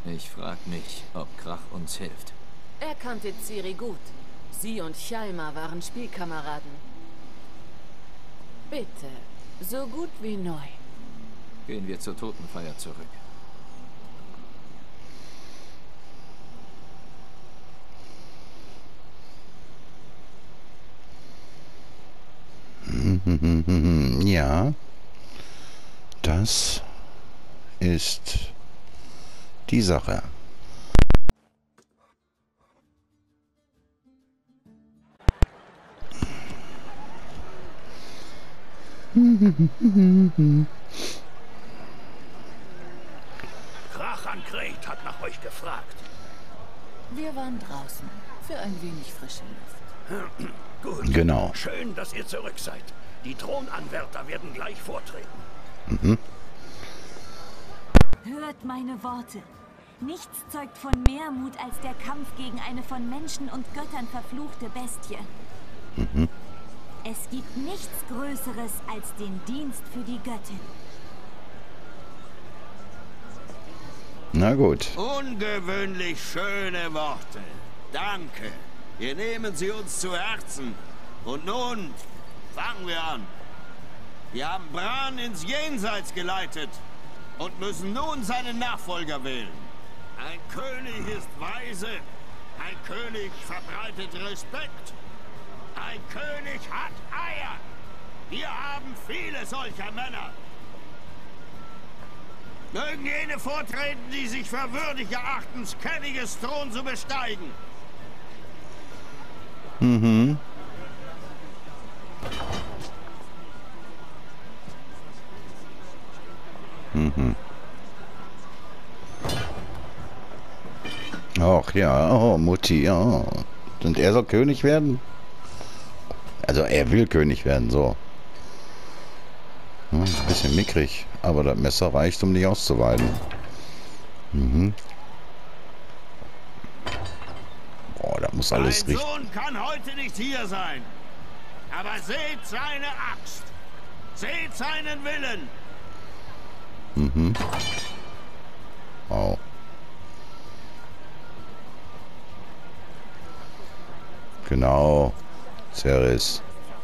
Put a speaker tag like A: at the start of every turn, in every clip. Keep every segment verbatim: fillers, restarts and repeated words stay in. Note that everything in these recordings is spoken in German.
A: Ich frag mich, ob Krach uns hilft.
B: Er kannte Ciri gut. Sie und Hjalmar waren Spielkameraden. Bitte, so gut wie neu.
A: Gehen wir zur Totenfeier zurück.
C: Ja, das ist die Sache.
D: Krach an Kret hat nach euch gefragt.
B: Wir waren draußen, für ein wenig frische Luft.
D: Gut.
C: Genau.
D: Schön, dass ihr zurück seid. Die Thronanwärter werden gleich vortreten.
C: Mhm.
E: Hört meine Worte. Nichts zeugt von mehr Mut als der Kampf gegen eine von Menschen und Göttern verfluchte Bestie.
C: Mhm.
E: Es gibt nichts Größeres als den Dienst für die Göttin.
C: Na gut.
F: Ungewöhnlich schöne Worte. Danke. Wir nehmen sie uns zu Herzen. Und nun fangen wir an. Wir haben Bran ins Jenseits geleitet und müssen nun seinen Nachfolger wählen. Ein König ist weise, ein König verbreitet Respekt, ein König hat Eier. Wir haben viele solcher Männer. Mögen jene vortreten, die sich für würdig erachten, Skelliges Thron zu besteigen.
C: Mhm. Mhm. Ach ja, oh, Mutti, ja. Und er soll König werden? Also er will König werden, so. Hm, ein bisschen mickrig, aber das Messer reicht, um dich auszuweiden. Mhm. Boah, das muss alles
F: Mein
C: richtig.
F: Sohn kann heute nicht hier sein. Aber seht seine Axt. Seht seinen Willen.
C: Mhm. Wow. Genau. Cerys.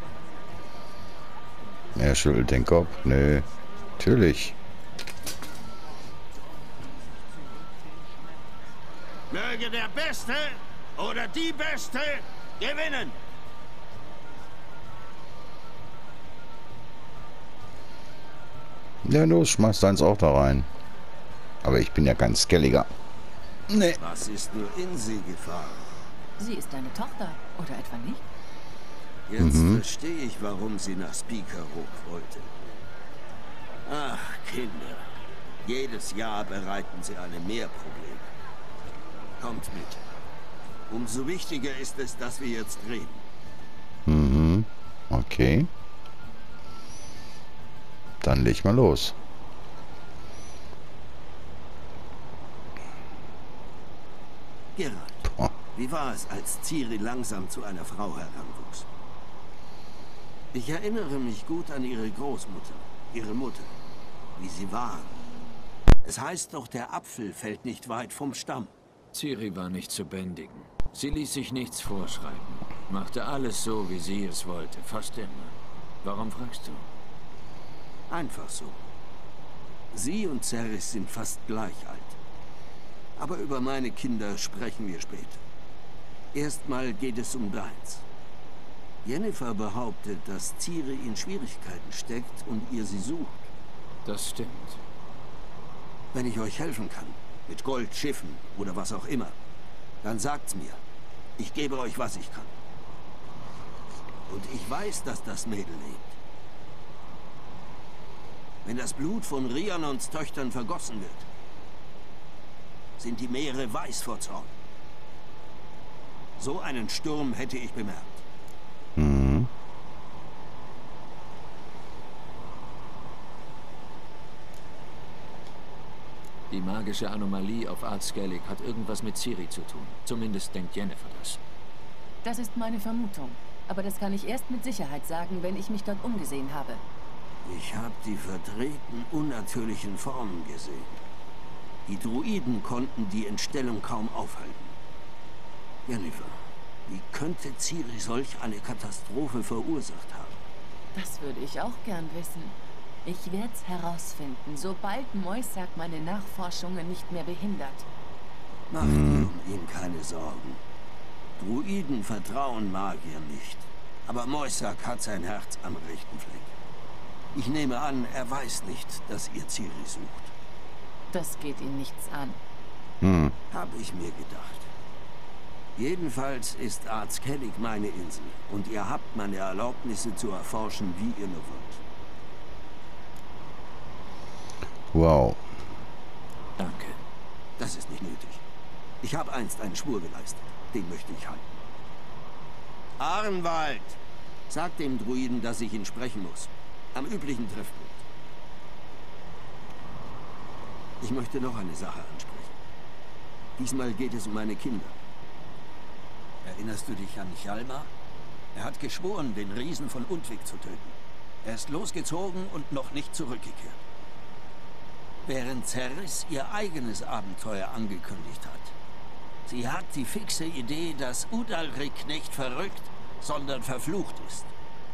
C: Er schüttelt den Kopf. Nö. Natürlich.
F: Möge der Beste oder die Beste gewinnen.
C: Ja, los, schmeiß deins auch da rein. Aber ich bin ja kein Skelliger. Nee.
F: Was ist nur in sie gefahren?
B: Sie ist deine Tochter, oder etwa nicht?
F: Jetzt
C: Mhm.
F: verstehe ich, warum sie nach Speakerhook wollte. Ach, Kinder. Jedes Jahr bereiten sie einem mehr Probleme. Kommt mit. Umso wichtiger ist es, dass wir jetzt reden.
C: Mhm. Okay. Dann leg mal los.
F: Geralt,
C: Boah.
F: wie war es, als Ciri langsam zu einer Frau heranwuchs? Ich erinnere mich gut an ihre Großmutter, ihre Mutter, wie sie waren. Es heißt doch, der Apfel fällt nicht weit vom Stamm.
A: Ciri war nicht zu bändigen. Sie ließ sich nichts vorschreiben. Machte alles so, wie sie es wollte. Fast immer. Warum fragst du?
F: Einfach so. Sie und Cerys sind fast gleich alt. Aber über meine Kinder sprechen wir später. Erstmal geht es um deins. Yennefer behauptet, dass Ciri in Schwierigkeiten steckt und ihr sie sucht.
A: Das stimmt.
F: Wenn ich euch helfen kann, mit Gold, Schiffen oder was auch immer, dann sagt's mir. Ich gebe euch, was ich kann. Und ich weiß, dass das Mädel lebt. Wenn das Blut von Rhiannons Töchtern vergossen wird, sind die Meere weiß vor Zorn. So einen Sturm hätte ich bemerkt.
C: Mhm.
A: Die magische Anomalie auf Art Skellig hat irgendwas mit Ciri zu tun. Zumindest denkt Yennefer das.
B: Das ist meine Vermutung. Aber das kann ich erst mit Sicherheit sagen, wenn ich mich dort umgesehen habe.
F: Ich habe die verdrehten, unnatürlichen Formen gesehen. Die Druiden konnten die Entstellung kaum aufhalten. Jennifer, wie könnte Ciri solch eine Katastrophe verursacht haben?
B: Das würde ich auch gern wissen. Ich werde es herausfinden, sobald Moisak meine Nachforschungen nicht mehr behindert.
F: Mach dir um ihn keine Sorgen. Druiden vertrauen Magier nicht. Aber Moisak hat sein Herz am rechten Fleck. Ich nehme an, er weiß nicht, dass ihr Ciri sucht.
B: Das geht ihn nichts an.
C: Hm.
F: Habe ich mir gedacht. Jedenfalls ist Arzkellig meine Insel und ihr habt meine Erlaubnisse zu erforschen, wie ihr nur wollt.
C: Wow.
A: Danke.
F: Das ist nicht nötig. Ich habe einst einen Schwur geleistet. Den möchte ich halten. Arnwald! Sag dem Druiden, dass ich ihn sprechen muss. Am üblichen Treffpunkt. Ich möchte noch eine Sache ansprechen. Diesmal geht es um meine Kinder. Erinnerst du dich an Hjalmar? Er hat geschworen, den Riesen von Undvik zu töten. Er ist losgezogen und noch nicht zurückgekehrt. Während Cerys ihr eigenes Abenteuer angekündigt hat. Sie hat die fixe Idee, dass Udalrik nicht verrückt, sondern verflucht ist.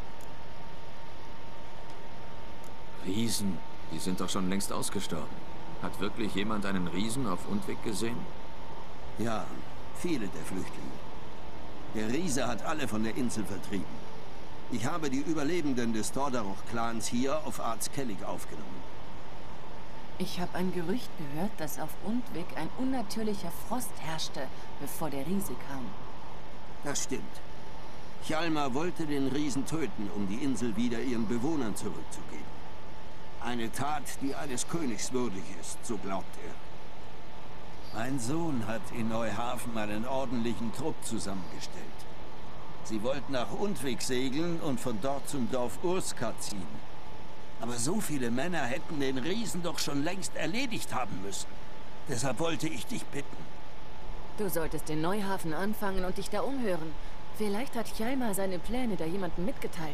A: Riesen, die sind doch schon längst ausgestorben. Hat wirklich jemand einen Riesen auf Undvik gesehen?
F: Ja, viele der Flüchtlinge. Der Riese hat alle von der Insel vertrieben. Ich habe die Überlebenden des Tordaroch-Clans hier auf Arzkellig aufgenommen.
B: Ich habe ein Gerücht gehört, dass auf Undvik ein unnatürlicher Frost herrschte, bevor der Riese kam.
F: Das stimmt. Hjalmar wollte den Riesen töten, um die Insel wieder ihren Bewohnern zurückzugeben. Eine Tat, die eines Königs würdig ist, so glaubt er. Mein Sohn hat in Neuhafen einen ordentlichen Trupp zusammengestellt. Sie wollten nach Undvik segeln und von dort zum Dorf Urska ziehen. Aber so viele Männer hätten den Riesen doch schon längst erledigt haben müssen. Deshalb wollte ich dich bitten.
B: Du solltest in Neuhafen anfangen und dich da umhören. Vielleicht hat Hjalmar seine Pläne da jemandem mitgeteilt.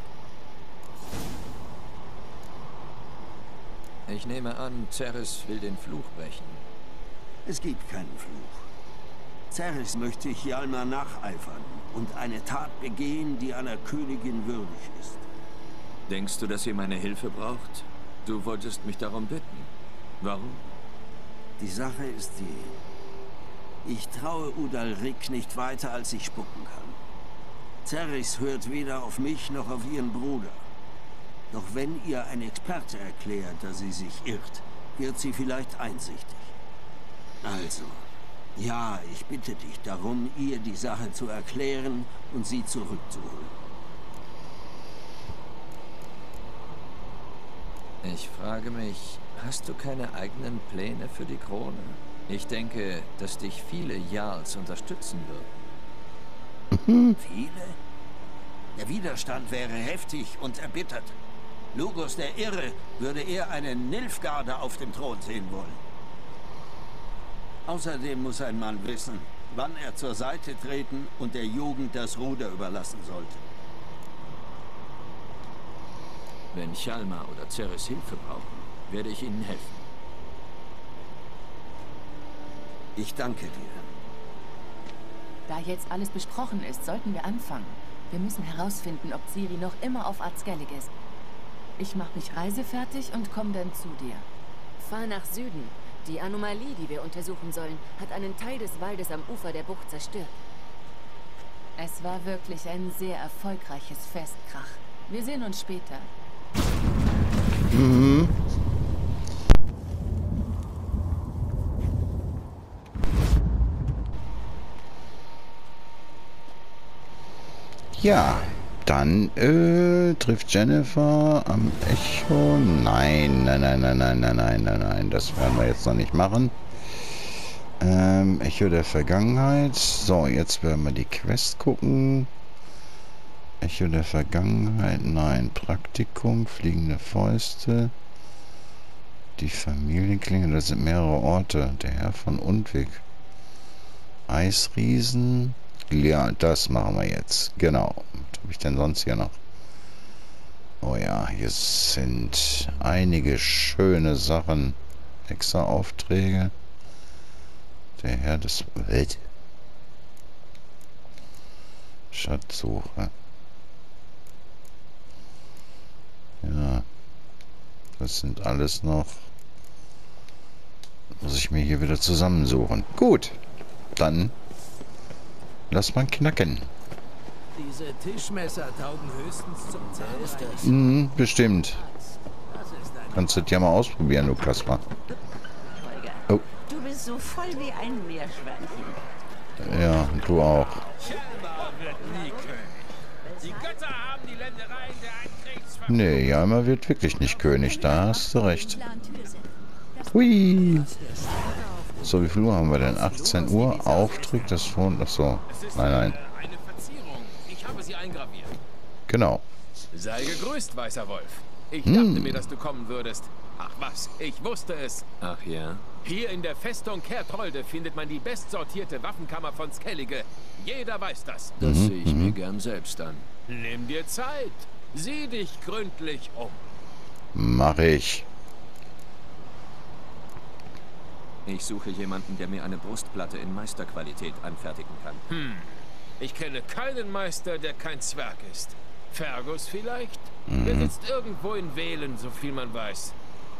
A: Ich nehme an, Cerys will den Fluch brechen.
F: Es gibt keinen Fluch. Cerys möchte Hjalmar nacheifern und eine Tat begehen, die einer Königin würdig ist.
A: Denkst du, dass ihr meine Hilfe braucht? Du wolltest mich darum bitten. Warum?
F: Die Sache ist die... Ich traue Udalrik nicht weiter, als ich spucken kann. Cerys hört weder auf mich noch auf ihren Bruder. Doch wenn ihr ein Experte erklärt, dass sie sich irrt, wird sie vielleicht einsichtig. Also, ja, ich bitte dich darum, ihr die Sache zu erklären und sie zurückzuholen.
A: Ich frage mich, hast du keine eigenen Pläne für die Krone? Ich denke, dass dich viele Jarls unterstützen würden.
F: Viele? Der Widerstand wäre heftig und erbittert. Lugos der Irre würde eher einen Nilfgaarder auf dem Thron sehen wollen. Außerdem muss ein Mann wissen, wann er zur Seite treten und der Jugend das Ruder überlassen sollte.
A: Wenn Hjalmar oder Cerys Hilfe brauchen, werde ich ihnen helfen.
F: Ich danke dir.
B: Da jetzt alles besprochen ist, sollten wir anfangen. Wir müssen herausfinden, ob Ciri noch immer auf Arzkellig ist. Ich mache mich reisefertig und komme dann zu dir. Fahr nach Süden. Die Anomalie, die wir untersuchen sollen, hat einen Teil des Waldes am Ufer der Bucht zerstört. Es war wirklich ein sehr erfolgreiches Fest, Krach. Wir sehen uns später.
C: Mhm. Ja, dann äh, trifft Jennifer am Echo. Nein, nein, nein, nein, nein, nein, nein, nein, nein, das werden wir jetzt noch nicht machen. Ähm, Echo der Vergangenheit. So, jetzt werden wir die Quest gucken. Echo der Vergangenheit, nein. Praktikum, fliegende Fäuste. Die Familienklinge, das sind mehrere Orte. Der Herr von Undvik. Eisriesen. Ja, das machen wir jetzt. Genau. Was habe ich denn sonst hier noch? Oh ja, hier sind einige schöne Sachen. Extra Aufträge. Der Herr des Welt. Schatzsuche. Ja. Das sind alles noch... Muss ich mir hier wieder zusammensuchen. Gut. Dann lass mal knacken.
G: Diese Tischmesser taugen höchstens zum Zahnreinigen.
C: Mhm, bestimmt. Kannst du das ja mal ausprobieren, du Kaspar. Oh.
H: Du bist so voll wie ein Meerschweinchen.
C: Ja, du auch.
G: Die Götter haben die Ländereien der Einkriegs...
C: Nee, Jalmar wird wirklich nicht König. Da hast du recht. Hui. So, wie viel Uhr haben wir denn? achtzehn Uhr. Auftritt des Fond... Achso. Nein, nein.
G: Eine Verzierung. Ich habe sie eingraviert.
C: Genau.
G: Sei gegrüßt, weißer Wolf. Ich
C: Hm.
G: dachte mir, dass du kommen würdest. Ach was, ich wusste es.
A: Ach ja?
G: Hier in der Festung Kertolde findet man die bestsortierte Waffenkammer von Skellige. Jeder weiß das.
A: Das sehe ich mir gern selbst an.
G: Nimm dir Zeit. Sieh dich gründlich um.
C: Mach ich.
A: Ich suche jemanden, der mir eine Brustplatte in Meisterqualität anfertigen kann.
G: Hm. Ich kenne keinen Meister, der kein Zwerg ist. Fergus vielleicht? Der sitzt irgendwo in Velen, so viel man weiß.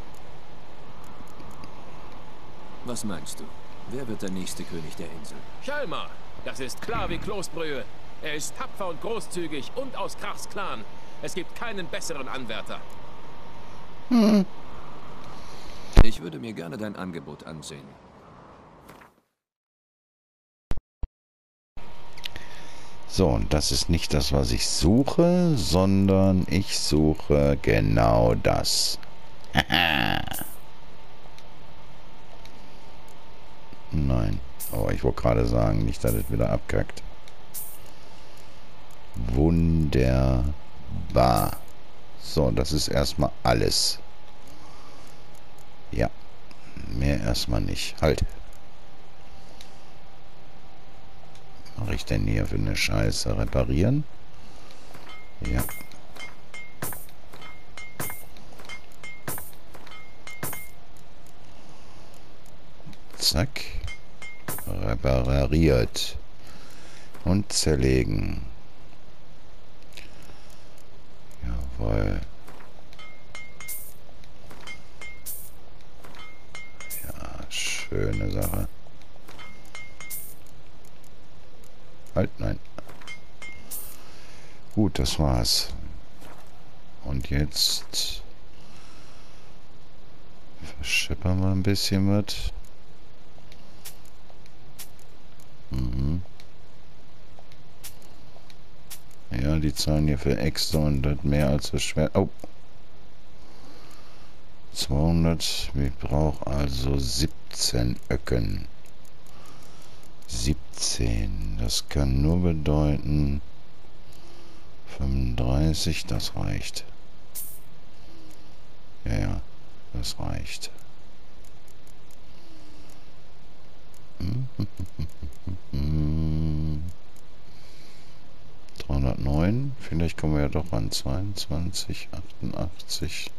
A: Was meinst du? Wer wird der nächste König der Insel?
G: Hjalmar, das ist klar wie Kloßbrühe. Er ist tapfer und großzügig und aus Krachs Clan. Es gibt keinen besseren Anwärter.
A: Ich würde mir gerne dein Angebot ansehen.
C: So, und das ist nicht das, was ich suche, sondern ich suche genau das. Nein. Aber ich wollte gerade sagen, nicht, dass es wieder abkackt. Wunderbar. So, das ist erstmal alles. Ja. Mehr erstmal nicht. Halt. Was mache ich denn hier für eine Scheiße? Reparieren? Ja. Zack. Repariert. Und zerlegen. Jawohl. Ja, schöne Sache. Halt, nein. Gut, das war's. Und jetzt verschippern wir ein bisschen was. Mhm. Ja, die zahlen hier für extra und das mehr als das Schwert. Oh. zweihundert. Ich brauche also siebzehn Öcken. siebzehn. Das kann nur bedeuten fünfunddreißig. Das reicht. Ja, ja. Das reicht. dreihundertneun. Vielleicht kommen wir ja doch an. zweiundzwanzig, achtundachtzig.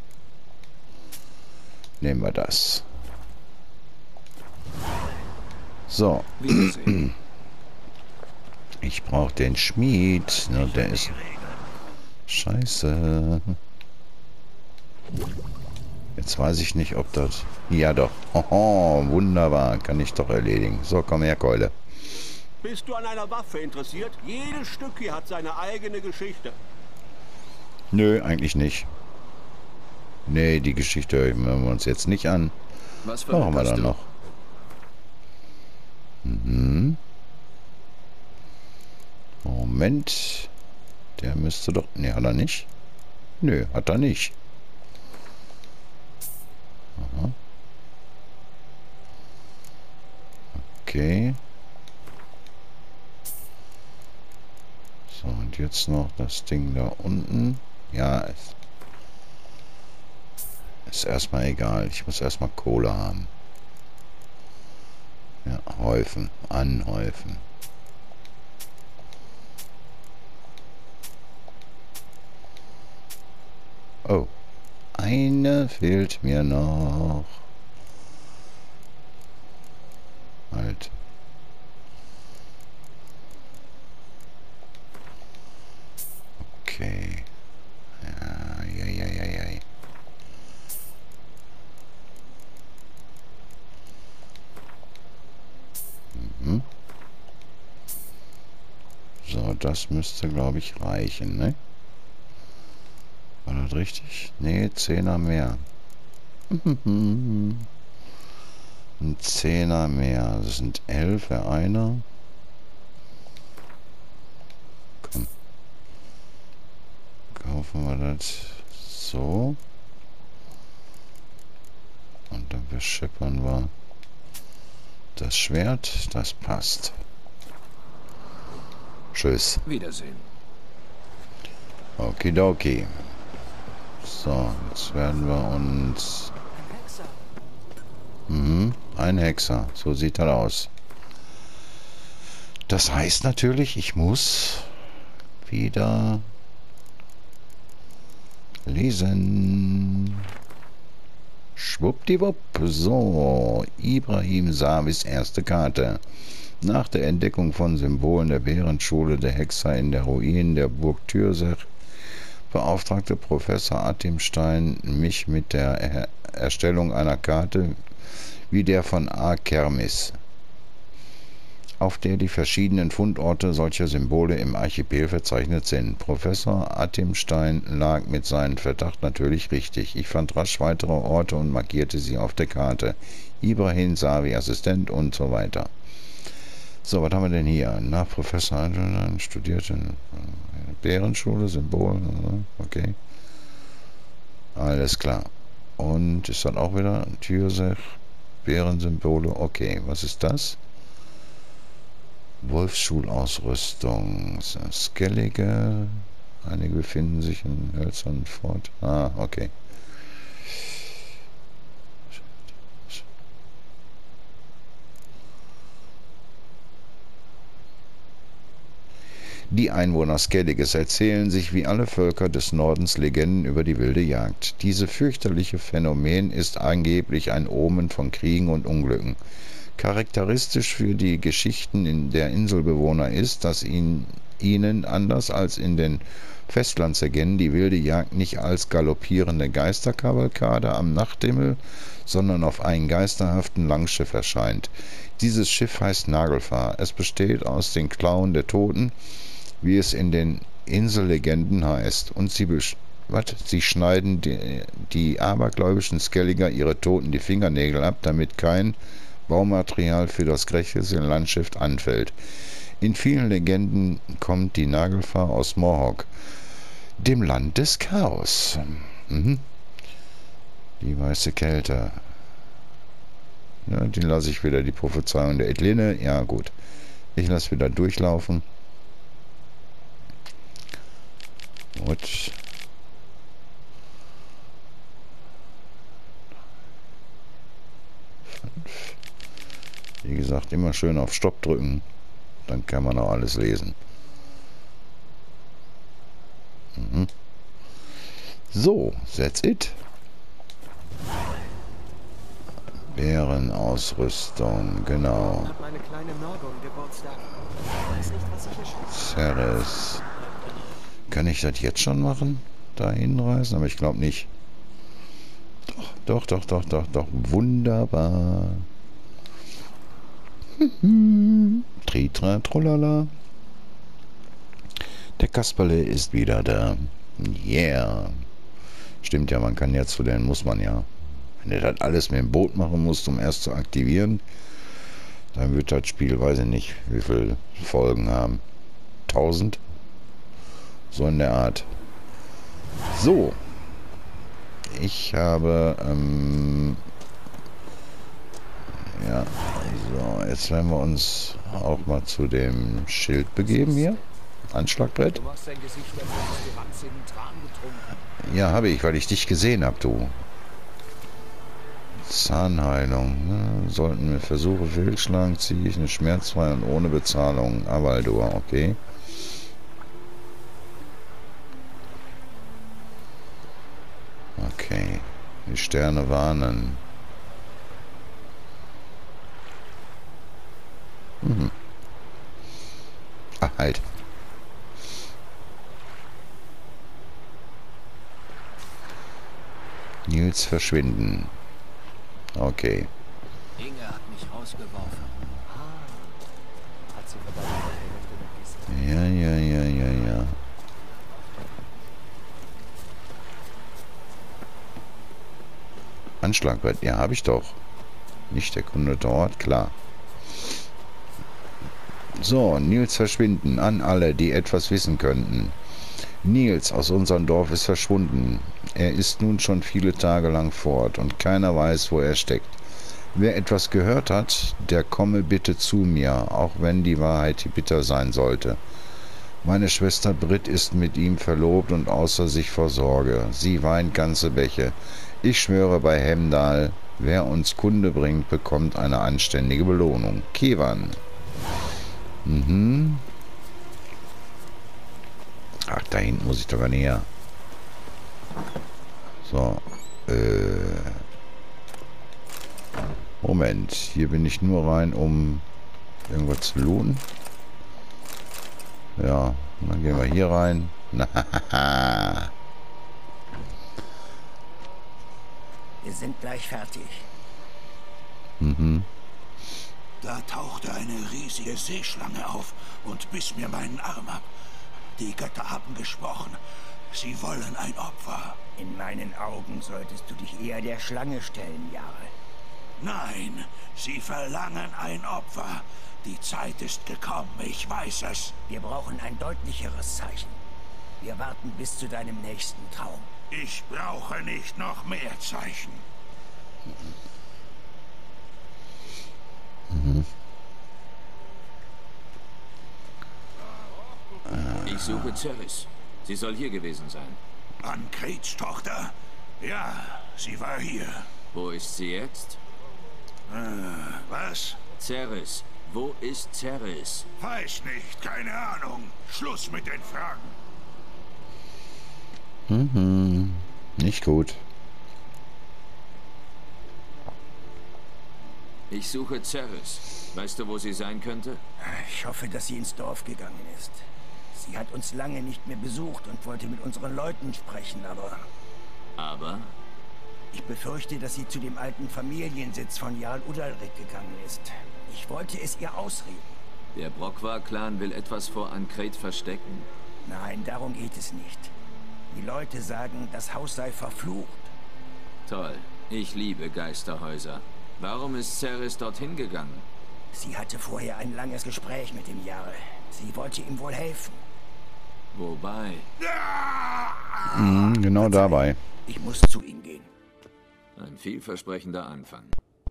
C: Nehmen wir das. So.
A: Wiedersehen.
C: Ich brauche den Schmied. Na, der ist... Scheiße. Jetzt weiß ich nicht, ob das... Ja doch. Oho, wunderbar. Kann ich doch erledigen. So, komm her, Keule.
D: Bist du an einer Waffe interessiert? Jedes Stück hier hat seine eigene Geschichte.
C: Nö, eigentlich nicht. Nee, die Geschichte hören wir uns jetzt nicht an.
A: Was für
C: Machen wir
A: hast
C: dann
A: du?
C: noch. Mhm. Moment. Der müsste doch... Ne, hat er nicht? Nö, hat er nicht. Aha. Okay. So, und jetzt noch das Ding da unten. Ja, es ist erstmal egal. Ich muss erstmal Kohle haben. Ja, häufen. Anhäufen. Oh. Eine fehlt mir noch. Halt. Halt. Okay. Ja, ja, ja, ja, ja. Mhm. So, das müsste, glaube ich, reichen, ne? War das richtig? Ne, Zehner mehr. Ein Zehner mehr. Das sind elf für einer. Komm. Kaufen wir das so. Und dann beschippern wir das Schwert. Das passt. Tschüss.
A: Wiedersehen.
C: Okidoki. So, jetzt werden wir uns... Mhm, ein Hexer. So sieht das aus. Das heißt natürlich, ich muss wieder lesen. Schwuppdiwupp. So, Ibrahim Savis erste Karte. Nach der Entdeckung von Symbolen der Bärenschule der Hexer in der Ruinen der Burg Tyrsech beauftragte Professor Atimstein mich mit der er Erstellung einer Karte wie der von A-Kermis, auf der die verschiedenen Fundorte solcher Symbole im Archipel verzeichnet sind. Professor Atimstein lag mit seinem Verdacht natürlich richtig. Ich fand rasch weitere Orte und markierte sie auf der Karte. Ibrahim Savi, Assistent und so weiter. So, was haben wir denn hier? Nach Professor Atimstein studierte Bärenschule, Symbol, okay. Alles klar. Und ist dann auch wieder Tyrsech, Bärensymbole, okay. Was ist das? Wolfsschulausrüstung. Skellige. Einige befinden sich in hölzernen Fort. Ah, okay. Die Einwohner Skelliges erzählen sich wie alle Völker des Nordens Legenden über die wilde Jagd. Dieses fürchterliche Phänomen ist angeblich ein Omen von Kriegen und Unglücken. Charakteristisch für die Geschichten der Inselbewohner ist, dass ihn, ihnen, anders als in den Festlandslegenden, die wilde Jagd nicht als galoppierende Geisterkavalkade am Nachthimmel, sondern auf einem geisterhaften Langschiff erscheint. Dieses Schiff heißt Nagelfar. Es besteht aus den Klauen der Toten, wie es in den Insellegenden heißt, und sie, was? sie schneiden die, die abergläubischen Skelliger ihre Toten die Fingernägel ab, damit kein Baumaterial für das grässliche Landschiff anfällt. In vielen Legenden kommt die Nagelfar aus Morhok, dem Land des Chaos. Mhm. Die weiße Kälte. Ja, die lasse ich wieder, die Prophezeiung der Edline. Ja, gut. Ich lasse wieder durchlaufen. Gut. Fünf. Wie gesagt, immer schön auf Stopp drücken. Dann kann man auch alles lesen. Mhm. So, that's it. Bärenausrüstung, genau. Ceres. Kann ich das jetzt schon machen? Da hinreisen? Aber ich glaube nicht. Doch, doch, doch, doch, doch, doch. Wunderbar. Tritra, trollala. Der Kasperle ist wieder da. Yeah. Stimmt ja, man kann ja zu denen, muss man ja. Wenn du das alles mit dem Boot machen musst, um erst zu aktivieren, dann wird das Spiel, weiß ich nicht, wie viele Folgen haben. Tausend? So in der Art. So. Ich habe, ähm, ja, so, jetzt werden wir uns auch mal zu dem Schild begeben hier. Anschlagbrett. Ja, habe ich, weil ich dich gesehen habe, du. Zahnheilung. Ne? Sollten wir Versuche fehlschlagen, ziehe ich eine schmerzfrei und ohne Bezahlung. Avaldur, okay. Okay. Die Sterne warnen. Mhm. Ach, halt. Nils verschwinden. Okay.
I: Inge hat mich rausgeworfen. Hat sie verdammt
C: Ja, ja, ja, ja, ja. Anschlagbrett, ja, habe ich doch. Nicht der Kunde dort, klar. So, Nils verschwinden. An alle, die etwas wissen könnten. Nils aus unserem Dorf ist verschwunden. Er ist nun schon viele Tage lang fort und keiner weiß, wo er steckt. Wer etwas gehört hat, der komme bitte zu mir, auch wenn die Wahrheit bitter sein sollte. Meine Schwester Britt ist mit ihm verlobt und außer sich vor Sorge. Sie weint ganze Bäche. Ich schwöre bei Hemdal, wer uns Kunde bringt, bekommt eine anständige Belohnung. Kevan. Mhm. Ach, da hinten muss ich doch gar näher. So. Äh. Moment. Hier bin ich nur rein, um irgendwas zu looten. Ja. Dann gehen wir hier rein.
I: Wir sind gleich fertig.
C: Mhm.
J: Da tauchte eine riesige Seeschlange auf und biss mir meinen Arm ab. Die Götter haben gesprochen. Sie wollen ein Opfer.
I: In meinen Augen solltest du dich eher der Schlange stellen, Jarl.
J: Nein, sie verlangen ein Opfer. Die Zeit ist gekommen, ich weiß es.
I: Wir brauchen ein deutlicheres Zeichen. Wir warten bis zu deinem nächsten Traum.
J: Ich brauche nicht noch mehr Zeichen.
C: Mhm.
A: Ich suche Ceres. Sie soll hier gewesen sein.
J: Ankrets Tochter? Ja, sie war hier.
A: Wo ist sie jetzt?
J: Äh, was?
A: Ceres. Wo ist Ceres?
J: Weiß nicht, keine Ahnung. Schluss mit den Fragen.
C: Mhm. Nicht gut.
A: Ich suche Ceres. Weißt du, wo sie sein könnte?
I: Ich hoffe, dass sie ins Dorf gegangen ist. Sie hat uns lange nicht mehr besucht und wollte mit unseren Leuten sprechen, aber...
A: Aber?
I: Ich befürchte, dass sie zu dem alten Familiensitz von Jarl Udalrik gegangen ist. Ich wollte es ihr ausreden.
A: Der Brokvar-Clan will etwas vor Ankret verstecken.
I: Nein, darum geht es nicht. Die Leute sagen, das Haus sei verflucht.
A: Toll. Ich liebe Geisterhäuser. Warum ist Ceres dorthin gegangen?
I: Sie hatte vorher ein langes Gespräch mit dem Jarl. Sie wollte ihm wohl helfen.
A: Wobei?
C: Mhm, genau dabei.
I: Ich muss zu ihm gehen.
A: Ein vielversprechender Anfang.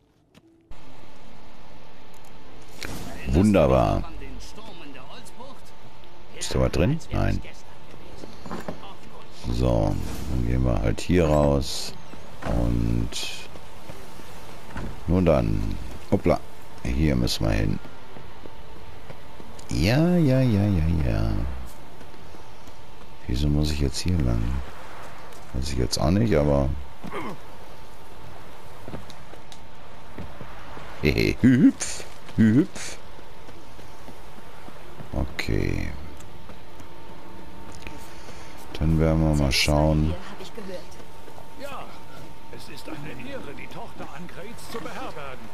C: Wunderbar. Ist da was drin? Nein. So, dann gehen wir halt hier raus. Und nun dann. Hoppla. Hier müssen wir hin. Ja, ja, ja, ja, ja. Wieso muss ich jetzt hier lang? Weiß ich jetzt auch nicht, aber... Hehe, hüpf, hüpf. Okay. Dann werden wir mal schauen.
J: Ja, es ist eine Ehre, die Tochter Ankrets zu beherbergen.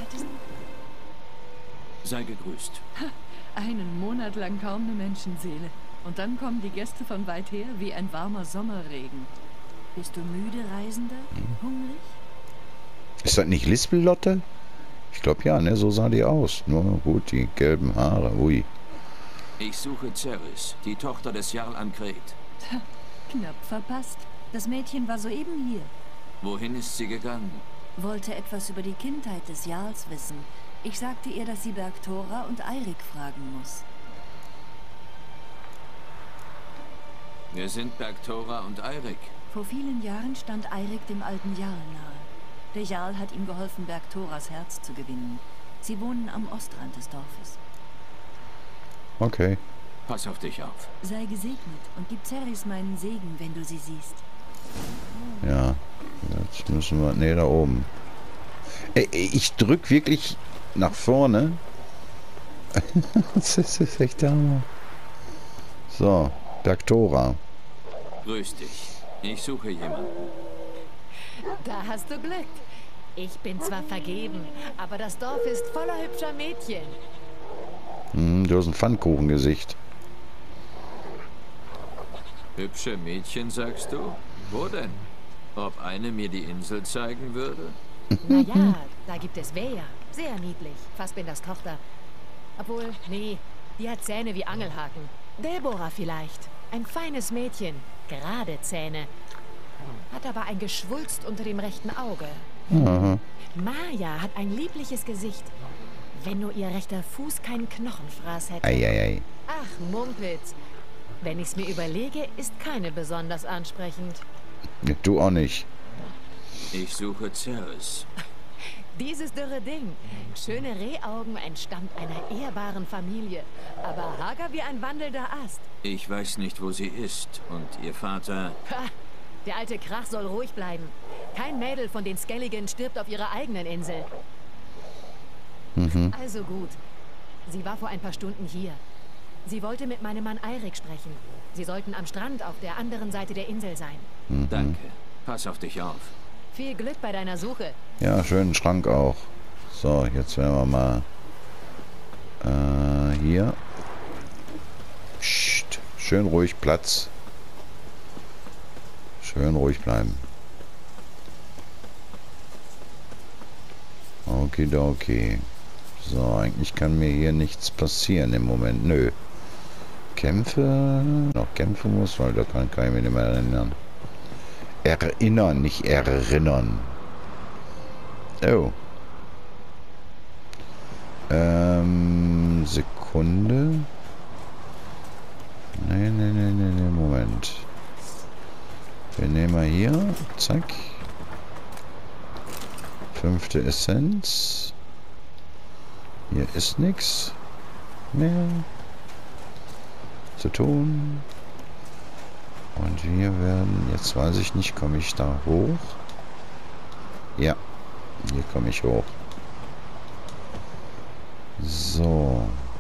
A: Sei gegrüßt.
B: Einen Monat lang kaum eine Menschenseele. Und dann kommen die Gäste von weit her wie ein warmer Sommerregen.
E: Bist du müde, Reisender? Hungrig?
C: Ist das nicht Lispellotte? Ich glaube ja, ne? So sah die aus. Nur gut, die gelben Haare. Ui.
A: Ich suche Ceres, die Tochter des Jarl Ankret.
E: Knapp verpasst. Das Mädchen war soeben hier.
A: Wohin ist sie gegangen?
E: Wollte etwas über die Kindheit des Jarls wissen. Ich sagte ihr, dass sie Bergthora und Eirik fragen muss.
A: Wer sind Bergthora und Eirik?
E: Vor vielen Jahren stand Eirik dem alten Jarl nahe. Der Jarl hat ihm geholfen, Bergthoras Herz zu gewinnen. Sie wohnen am Ostrand des Dorfes.
C: Okay.
A: Pass auf dich auf.
E: Sei gesegnet und gib Ceres meinen Segen, wenn du sie siehst.
C: Ja. Jetzt müssen wir... Ne, da oben. Ey, ich drück wirklich nach vorne. Das ist echt der Hammer. So, Bergtora.
A: Grüß dich. Ich suche jemanden.
K: Da hast du Glück. Ich bin zwar vergeben, aber das Dorf ist voller hübscher Mädchen.
C: Hm, du hast ein Pfannkuchengesicht.
A: Hübsche Mädchen, sagst du? Wo denn? Ob eine mir die Insel zeigen würde?
K: Naja, da gibt es Vea. Sehr niedlich. Fassbinders Tochter. Obwohl, nee, die hat Zähne wie Angelhaken. Deborah vielleicht. Ein feines Mädchen. Gerade Zähne. Hat aber ein Geschwulst unter dem rechten Auge.
C: Aha.
K: Maya hat ein liebliches Gesicht. Wenn nur ihr rechter Fuß keinen Knochenfraß hätte.
C: Ei, ei, ei.
K: Ach, Mumpitz. Wenn ich's mir überlege, ist keine besonders ansprechend.
C: Du auch nicht.
A: Ich suche Ceres.
K: Dieses dürre Ding. Schöne Rehaugen, entstammt einer ehrbaren Familie. Aber hager wie ein wandelnder Ast.
A: Ich weiß nicht, wo sie ist. Und ihr Vater...
K: Ha, der alte Krach soll ruhig bleiben. Kein Mädel von den Skelligen stirbt auf ihrer eigenen Insel.
C: Mhm.
K: Also gut. Sie war vor ein paar Stunden hier. Sie wollte mit meinem Mann Eirik sprechen. Sie sollten am Strand auf der anderen Seite der Insel sein.
C: Mhm.
A: Danke. Pass auf dich auf.
K: Viel Glück bei deiner Suche.
C: Ja, schönen Schrank auch. So, jetzt werden wir mal äh, hier. Psst, schön ruhig Platz. Schön ruhig bleiben. Okidoki. So, eigentlich kann mir hier nichts passieren im Moment. Nö. Kämpfe. Noch kämpfen muss, weil da kann, kann ich mich nicht mehr erinnern. Erinnern, nicht erinnern. Oh. Ähm, Sekunde. Nee, nee, nee, nee, nee, Moment. Wir nehmen mal hier. Zack. Fünfte Essenz. Hier ist nichts mehr zu tun. Und wir werden, jetzt weiß ich nicht, komme ich da hoch? Ja, hier komme ich hoch. So.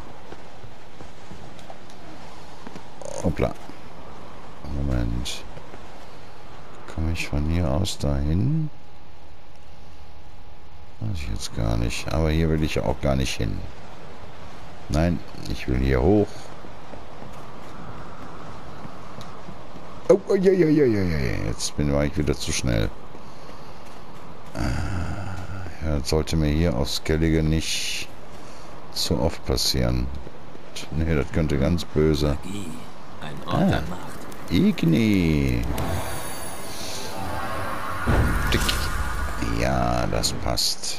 C: Hoppla. Moment. Komme ich von hier aus dahin? Weiß ich jetzt gar nicht. Aber hier will ich auch gar nicht hin. Nein, ich will hier hoch. Oh, oh ja, ja, ja, ja, ja. Jetzt bin war ich wieder zu schnell. Ja, das sollte mir hier auf Skellige nicht zu oft passieren. Nee, das könnte ganz böse.
A: Magie. Ein Ort der Macht.
C: Igni. Dick. Ja, das passt.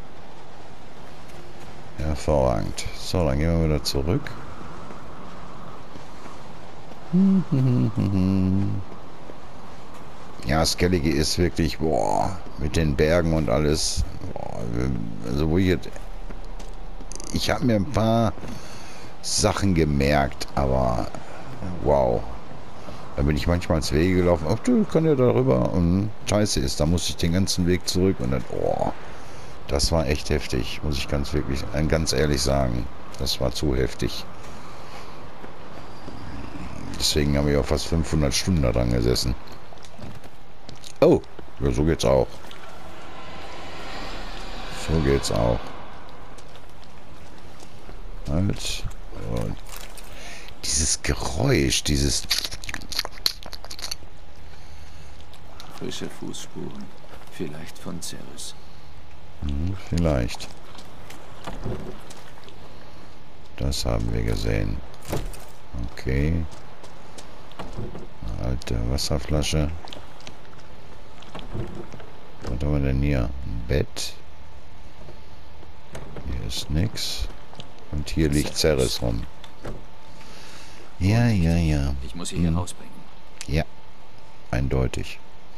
C: Hervorragend. So, dann gehen wir wieder zurück. Ja, Skellige ist wirklich, boah, mit den Bergen und alles. Boah, also wo ich jetzt, ich habe mir ein paar Sachen gemerkt, aber wow. Da bin ich manchmal ins Wege gelaufen. Ach du, kann ja darüber. Und scheiße ist, da musste ich den ganzen Weg zurück und dann, oh, das war echt heftig, muss ich ganz wirklich, ganz ehrlich sagen. Das war zu heftig. Deswegen habe ich auch fast fünfhundert Stunden da dran gesessen. Oh, ja, so geht's auch. So geht's auch. Halt. Und dieses Geräusch, dieses...
A: Frische Fußspuren. Vielleicht von Ceres.
C: Hm, vielleicht. Das haben wir gesehen. Okay. Alte Wasserflasche. Was haben wir denn hier? Ein Bett. Hier ist nix. Und hier liegt Ceres rum. Ja, ja, ja.
A: Ich muss sie hier
C: hm.
A: rausbringen.
C: Ja. Eindeutig.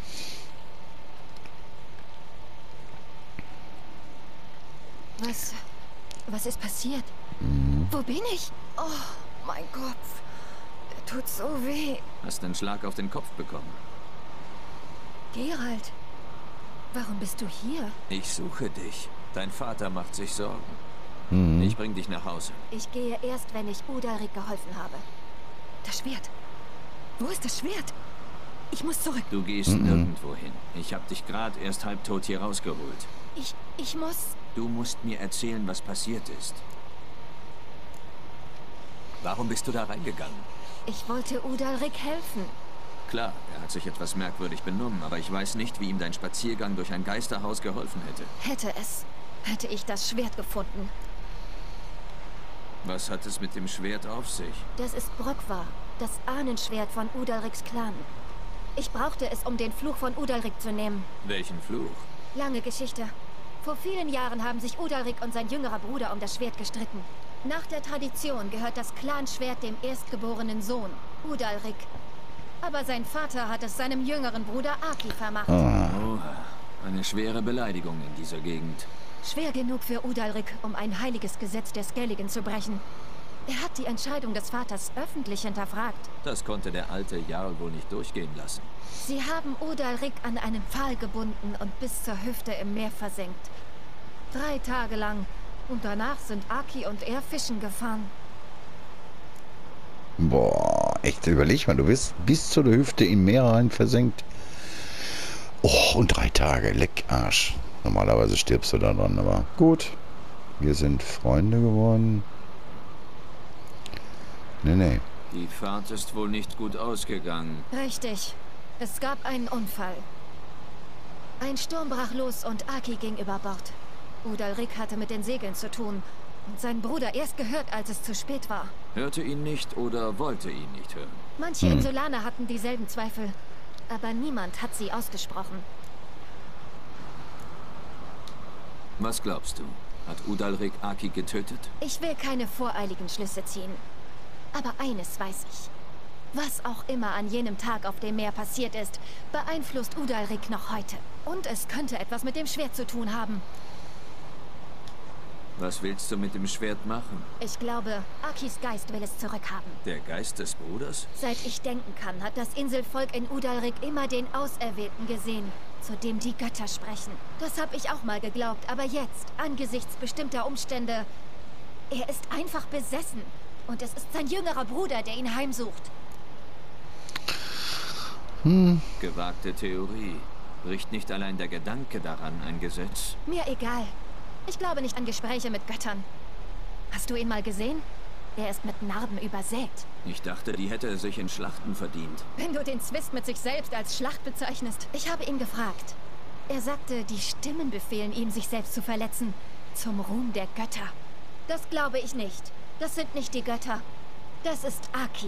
L: Was... Was ist passiert?
C: Mhm.
L: Wo bin ich? Oh, mein Kopf. Der tut so weh.
A: Hast einen Schlag auf den Kopf bekommen.
L: Geralt, warum bist du hier?
A: Ich suche dich. Dein Vater macht sich Sorgen.
C: Mhm.
A: Ich bring dich nach Hause.
L: Ich gehe erst, wenn ich Udalrik geholfen habe.
E: Das Schwert. Wo ist das Schwert? Ich muss zurück.
A: Du gehst
C: Mhm.
A: nirgendwo hin. Ich habe dich gerade erst halbtot hier rausgeholt.
L: Ich, ich muss...
A: Du musst mir erzählen, was passiert ist. Warum bist du da reingegangen?
L: Ich wollte Udalrik helfen.
A: Klar, er hat sich etwas merkwürdig benommen, aber ich weiß nicht, wie ihm dein Spaziergang durch ein Geisterhaus geholfen hätte.
L: Hätte es, hätte ich das Schwert gefunden.
A: Was hat es mit dem Schwert auf sich?
L: Das ist Brokwa, das Ahnenschwert von Udalriks Clan. Ich brauchte es, um den Fluch von Udalrik zu nehmen.
A: Welchen Fluch?
L: Lange Geschichte. Vor vielen Jahren haben sich Udalrik und sein jüngerer Bruder um das Schwert gestritten. Nach der Tradition gehört das Clanschwert dem erstgeborenen Sohn, Udalrik. Aber sein Vater hat es seinem jüngeren Bruder Aki vermacht.
A: Oh, eine schwere Beleidigung in dieser Gegend.
L: Schwer genug für Udalrik, um ein heiliges Gesetz der Skelligen zu brechen. Er hat die Entscheidung des Vaters öffentlich hinterfragt.
A: Das konnte der alte Jarl wohl nicht durchgehen lassen.
L: Sie haben Udalrik an einen Pfahl gebunden und bis zur Hüfte im Meer versenkt. Drei Tage lang. Und danach sind Aki und er fischen gefahren.
C: Boah, echt, überleg mal, du bist bis zur Hüfte im Meer rein versenkt. Oh, und drei Tage, leck Arsch. Normalerweise stirbst du da dran, aber gut. Wir sind Freunde geworden. Nee, nee.
A: Die Fahrt ist wohl nicht gut ausgegangen.
L: Richtig. Es gab einen Unfall. Ein Sturm brach los und Aki ging über Bord. Udalrik hatte mit den Segeln zu tun und sein Bruder erst gehört, als es zu spät war.
A: Hörte ihn nicht oder wollte ihn nicht hören?
L: Manche
C: Hm.
L: Insulaner hatten dieselben Zweifel, aber niemand hat sie ausgesprochen.
A: Was glaubst du? Hat Udalrik Aki getötet?
L: Ich will keine voreiligen Schlüsse ziehen. Aber eines weiß ich. Was auch immer an jenem Tag auf dem Meer passiert ist, beeinflusst Udalrik noch heute. Und es könnte etwas mit dem Schwert zu tun haben.
A: Was willst du mit dem Schwert machen?
L: Ich glaube, Akis Geist will es zurückhaben.
A: Der Geist des Bruders?
L: Seit ich denken kann, hat das Inselvolk in Udalrik immer den Auserwählten gesehen, zu dem die Götter sprechen. Das habe ich auch mal geglaubt, aber jetzt, angesichts bestimmter Umstände, er ist einfach besessen. Und es ist sein jüngerer Bruder, der ihn heimsucht.
C: Hm.
A: Gewagte Theorie. Bricht nicht allein der Gedanke daran ein Gesetz?
L: Mir egal. Ich glaube nicht an Gespräche mit Göttern. Hast du ihn mal gesehen? Er ist mit Narben übersät.
A: Ich dachte, die hätte sich in Schlachten verdient.
L: Wenn du den Zwist mit sich selbst als Schlacht bezeichnest. Ich habe ihn gefragt. Er sagte, die Stimmen befehlen ihm, sich selbst zu verletzen. Zum Ruhm der Götter. Das glaube ich nicht. Das sind nicht die Götter. Das ist Aki.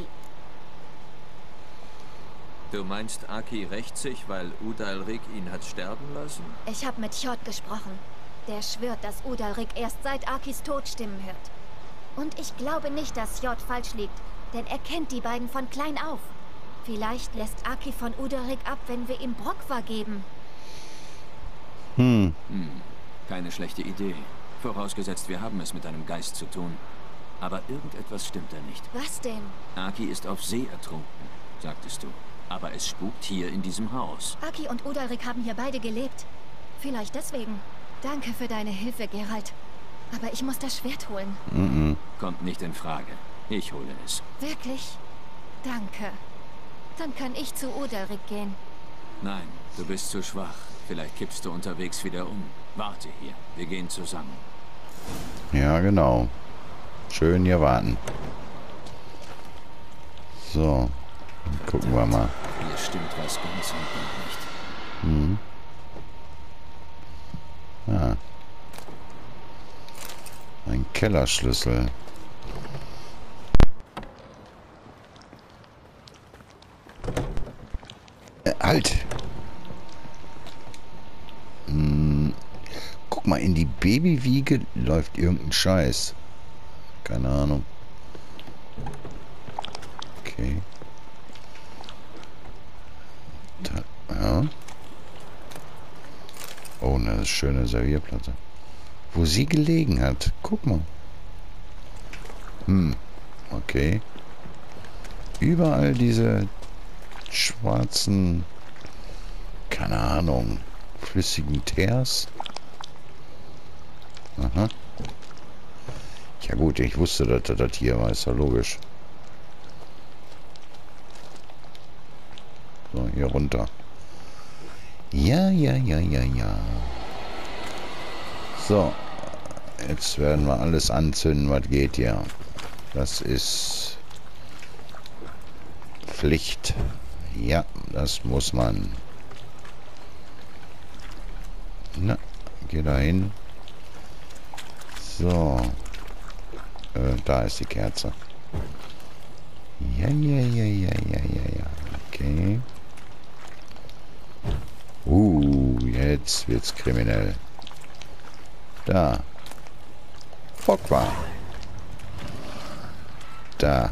A: Du meinst, Aki rächt sich, weil Udalrik ihn hat sterben lassen?
L: Ich habe mit Hjord gesprochen. Der schwört, dass Udalrik erst seit Akis Tod Stimmen hört. Und ich glaube nicht, dass Hjord falsch liegt, denn er kennt die beiden von klein auf. Vielleicht lässt Aki von Udalrik ab, wenn wir ihm Brokwa geben.
C: Hm.
A: Hm. Keine schlechte Idee. Vorausgesetzt, wir haben es mit einem Geist zu tun. Aber irgendetwas stimmt da nicht.
L: Was denn?
A: Aki ist auf See ertrunken, sagtest du. Aber es spukt hier in diesem Haus.
L: Aki und Udalrik haben hier beide gelebt. Vielleicht deswegen. Danke für deine Hilfe, Geralt. Aber ich muss das Schwert holen.
C: Mhm.
A: Kommt nicht in Frage. Ich hole es.
L: Wirklich? Danke. Dann kann ich zu Udalrik gehen.
A: Nein, du bist zu schwach. Vielleicht kippst du unterwegs wieder um. Warte hier. Wir gehen zusammen.
C: Ja, genau. Schön hier warten. So. Gucken wir mal.
A: Hier stimmt was ganz und gar nicht.
C: Mhm. Ah. Ein Kellerschlüssel. Äh, halt! Hm. Guck mal, in die Babywiege läuft irgendein Scheiß. Keine Ahnung. Okay. Da, ja. Oh, eine schöne Servierplatte. Wo sie gelegen hat. Guck mal. Hm. Okay. Überall diese schwarzen, keine Ahnung, flüssigen Teers. Aha. Ja gut, ich wusste, dass das, das hier war, ist ja logisch. So, hier runter. Ja, ja, ja, ja, ja. So. Jetzt werden wir alles anzünden, was geht hier. Das ist Pflicht. Ja, das muss man. Na, geh da hin. So. Äh, da ist die Kerze. Ja, ja, ja, ja, ja, ja, ja. Okay. Uh, jetzt wird's kriminell. Da. Fogwa. Da.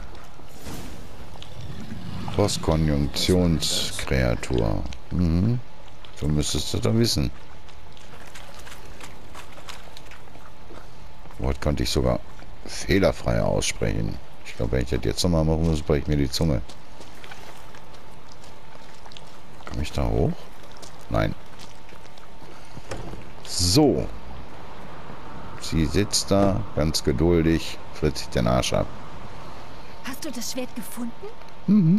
C: Postkonjunktionskreatur. Mhm. So müsstest du doch wissen. Wort konnte ich sogar fehlerfrei aussprechen. Ich glaube, wenn ich das jetzt nochmal machen muss, breche ich mir die Zunge. Komme ich da hoch? Nein. So. Sie sitzt da, ganz geduldig, fritt sich den Arsch ab.
L: Hast du das Schwert gefunden?
C: Mhm.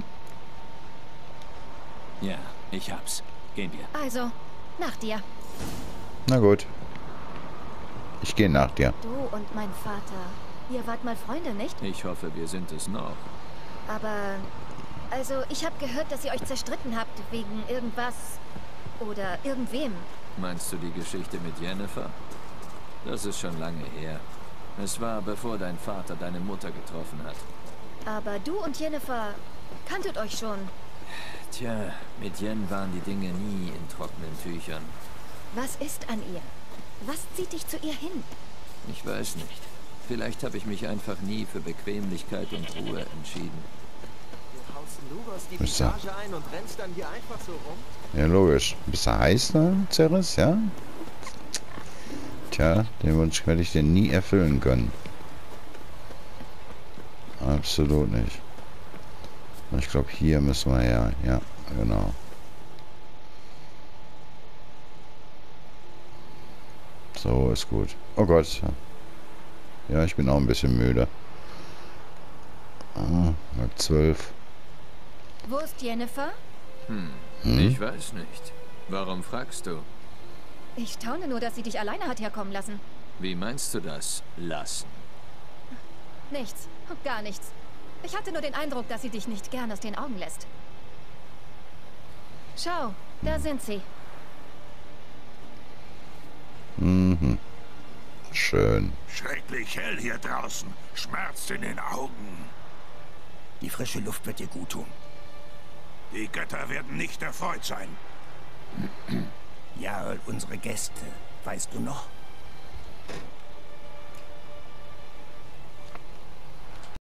A: Ja, ich hab's. Gehen wir.
L: Also, nach dir.
C: Na gut. Ich gehe nach dir.
L: Du und mein Vater. Ihr wart mal Freunde, nicht?
A: Ich hoffe, wir sind es noch.
L: Aber... Also, ich habe gehört, dass ihr euch zerstritten habt wegen irgendwas... Oder irgendwem.
A: Meinst du die Geschichte mit Jennifer? Das ist schon lange her. Es war, bevor dein Vater deine Mutter getroffen hat.
L: Aber du und Jennifer kanntet euch schon.
A: Tja, mit Jen waren die Dinge nie in trockenen Tüchern.
L: Was ist an ihr? Was zieht dich zu ihr hin?
A: Ich weiß nicht. Vielleicht habe ich mich einfach nie für Bequemlichkeit und Ruhe entschieden.
M: Du haust Lugos die
C: Ist er?
M: Visage ein und rennst dann hier einfach so rum?
C: Ja, logisch. Bist du heiß da, Ceres, ja? Tja, den Wunsch werde ich dir nie erfüllen können. Absolut nicht. Ich glaube, hier müssen wir her. Ja, genau. So, ist gut. Oh Gott. Ja, ich bin auch ein bisschen müde. Ah, halb zwölf.
L: Wo ist Jennifer?
A: Hm,
C: Hm?
A: ich weiß nicht. Warum fragst du?
L: Ich staune nur, dass sie dich alleine hat herkommen lassen.
A: Wie meinst du das, lassen?
L: Nichts. Gar nichts. Ich hatte nur den Eindruck, dass sie dich nicht gern aus den Augen lässt. Schau, da sind sie.
C: Mhm. Schön.
J: Schrecklich hell hier draußen. Schmerzt in den Augen.
I: Die frische Luft wird dir gut tun.
J: Die Götter werden nicht erfreut sein.
I: Ja, unsere Gäste. Weißt du noch?